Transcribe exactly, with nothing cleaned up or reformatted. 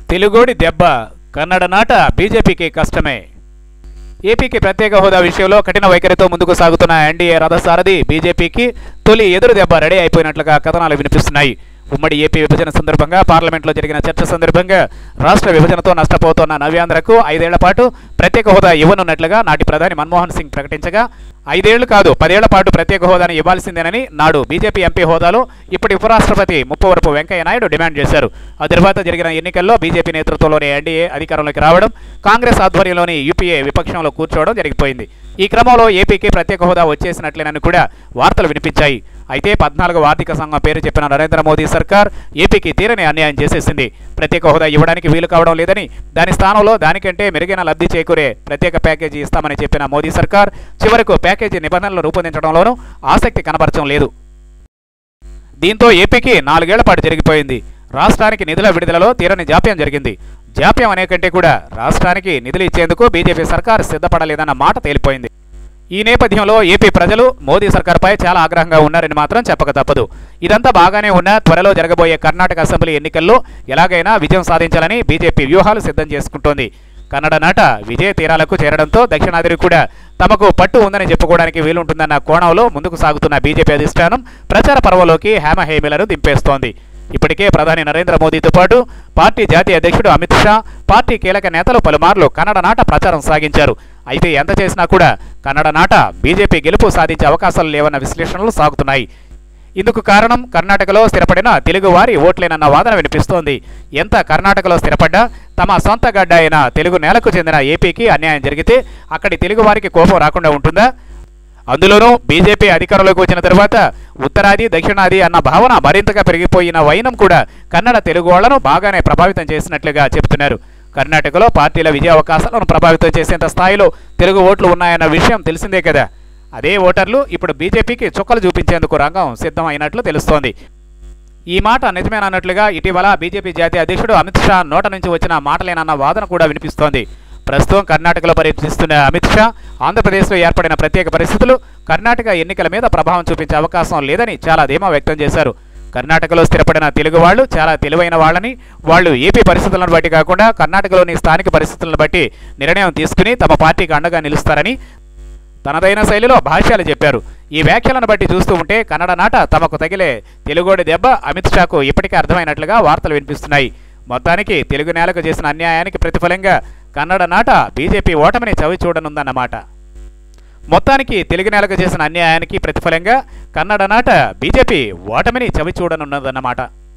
తెలుగోడి దెబ్బ కన్నడ నాట బీజేపీకి కష్టమే. ఏపీకి ప్రత్యేక హోదా విషయంలో కఠిన వైఖరితో ముందుకు సాగుతున్న ఎన్డీఏ రథసారథి బీజేపీకి తొలి ఎదురు దెబ్బ రెడీ అయిపోయినట్లుగా కథనాలు వినిపిస్తున్నాయి. ఉమ్మడి ఏపీ విభజన సందర్భంగా పార్లమెంట్లో జరిగిన చర్చ సందర్భంగా రాష్ట్ర విభజనతో నష్టపోతున్న నవ్యాంధ్రకు ఐదేళ్ల పాటు ప్రత్యేక హోదా ఇవ్వనున్నట్లుగా నాటి ప్రధాని మన్మోహన్ సింగ్ ప్రకటించగా, ఐదేళ్లు కాదు పదేళ్ల పాటు ప్రత్యేక హోదాను ఇవ్వాల్సిందేనని నాడు బీజేపీ ఎంపీ హోదాలో ఇప్పటి ఉపరాష్ట్రపతి ముప్పవరపు వెంకయ్య నాయుడు డిమాండ్ చేశారు. ఆ తర్వాత జరిగిన ఎన్నికల్లో బీజేపీ నేతృత్వంలోని ఎన్డీఏ అధికారంలోకి రావడం, కాంగ్రెస్ ఆధ్వర్యంలోని యూపీఏ విపక్షంలో కూర్చోవడం జరిగిపోయింది. ఈ క్రమంలో ఏపీకి ప్రత్యేక హోదా వచ్చేసినట్లేనని కూడా వార్తలు వినిపించాయి. అయితే పద్నాలుగవ ఆర్థిక సంఘం పేరు చెప్పిన నరేంద్ర మోదీ సర్కార్ ఏపీకి తీరని అన్యాయం చేసేసింది. ప్రత్యేక హోదా ఇవ్వడానికి వీలు కావడం లేదని, దాని స్థానంలో దానికంటే మెరుగైన లబ్ధి చేకూరే ప్రత్యేక ప్యాకేజీ ఇస్తామని చెప్పిన మోదీ సర్కార్ చివరకు ప్యాకేజీ నిబంధనలు రూపొందించడంలోనూ ఆసక్తి కనబరచడం లేదు. దీంతో ఏపీకి నాలుగేళ్ల పాటు జరిగిపోయింది. రాష్ట్రానికి నిధుల విడుదలలో తీరని జాప్యం జరిగింది. జాప్యం అనే కంటే కూడా రాష్ట్రానికి నిధులు ఇచ్చేందుకు బీజేపీ సర్కార్ సిద్ధపడలేదన్న మాట తేలిపోయింది. ఈ నేపథ్యంలో ఏపీ ప్రజలు మోదీ సర్కార్పై చాలా ఆగ్రహంగా ఉన్నారని మాత్రం చెప్పక తప్పదు. ఇదంతా బాగానే ఉన్న త్వరలో జరగబోయే కర్ణాటక అసెంబ్లీ ఎన్నికల్లో ఎలాగైనా విజయం సాధించాలని బీజేపీ వ్యూహాలు సిద్ధం చేసుకుంటోంది. కన్నడ నాట విజయ తీరాలకు చేరడంతో దక్షిణాదిని కూడా తమకు పట్టు ఉందని చెప్పుకోవడానికి వీలుంటుందన్న కోణంలో ముందుకు సాగుతున్న బీజేపీ అధిష్టానం ప్రచార పర్వంలోకి హేమహేమిలను దింపేస్తోంది. ఇప్పటికే ప్రధాని నరేంద్ర మోదీతో పాటు పార్టీ జాతీయ అధ్యక్షుడు అమిత్ షా, పార్టీ కీలక నేతలు పలుమార్లు కన్నడ నాట ప్రచారం సాగించారు. అయితే ఎంత చేసినా కూడా కన్నడ నాట బీజేపీ గెలుపు సాధించే అవకాశాలు లేవన్న విశ్లేషణలు సాగుతున్నాయి. ఇందుకు కారణం కర్ణాటకలో స్థిరపడిన తెలుగు వారి ఓట్లేనన్న వాదన వినిపిస్తోంది. ఎంత కర్ణాటకలో స్థిరపడ్డా తమ సొంత గడ్డ అయిన తెలుగు నేలకు చెందిన ఏపీకి అన్యాయం జరిగితే అక్కడి తెలుగు వారికి కోపం రాకుండా ఉంటుందా? అందులోనూ బీజేపీ అధికారంలోకి వచ్చిన తర్వాత ఉత్తరాది దక్షిణాది అన్న భావన మరింతగా పెరిగిపోయిన వైనం కూడా కన్నడ తెలుగు వాళ్లను బాగానే ప్రభావితం చేసినట్లుగా చెబుతున్నారు. కర్ణాటకలో పార్టీల విజయ అవకాశాలను ప్రభావితం చేసేంత స్థాయిలో తెలుగు ఓట్లు ఉన్నాయన్న విషయం తెలిసిందే కదా. అదే ఓటర్లు ఇప్పుడు బీజేపీకి చుక్కలు చూపించేందుకు రంగం సిద్ధం అయినట్లు తెలుస్తోంది. ఈ మాట నిజమేనన్నట్లుగా ఇటీవల బీజేపీ జాతీయ అధ్యక్షుడు అమిత్ షా నోట నుంచి వచ్చిన మాటలేనన్న వాదన కూడా వినిపిస్తోంది. ప్రస్తుతం కర్ణాటకలో పర్యటిస్తున్న అమిత్ షా ఆంధ్రప్రదేశ్లో ఏర్పడిన ప్రత్యేక పరిస్థితులు కర్ణాటక ఎన్నికల మీద ప్రభావం చూపించే అవకాశం లేదని చాలా ధీమా వ్యక్తం చేశారు. కర్ణాటకలో స్థిరపడిన తెలుగు వాళ్ళు చాలా తెలివైన వాళ్ళని, వాళ్ళు ఏపీ పరిస్థితులను బట్టి కాకుండా కర్ణాటకలోని స్థానిక పరిస్థితులను బట్టి నిర్ణయం తీసుకుని తమ పార్టీకి అండగా నిలుస్తారని తనదైన శైలిలో భాష్యాలు చెప్పారు. ఈ వ్యాఖ్యలను బట్టి చూస్తూ ఉంటే కన్నడ నాట తమకు తగిలే తెలుగోడి దెబ్బ అమిత్ షాకు ఇప్పటికే అర్థమైనట్లుగా వార్తలు వినిపిస్తున్నాయి. మొత్తానికి తెలుగు నేలకు చేసిన అన్యాయానికి ప్రతిఫలంగా కన్నడ నాట బీజేపీ ఓటమిని చవి చూడనుందన్నమాట. మొత్తానికి తెలుగు నేలకు చేసిన అన్యాయానికి ప్రతిఫలంగా కన్నడ నాట బీజేపీ ఓటమిని చవి చూడనున్నదన్నమాట.